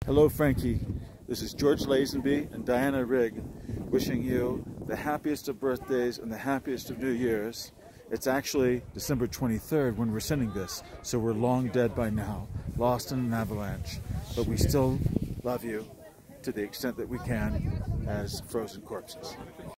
Hello, Frankie. This is George Lazenby and Diana Rigg wishing you the happiest of birthdays and the happiest of New Year's. It's actually December 23rd when we're sending this, so we're long dead by now, lost in an avalanche. But we still love you to the extent that we can as frozen corpses.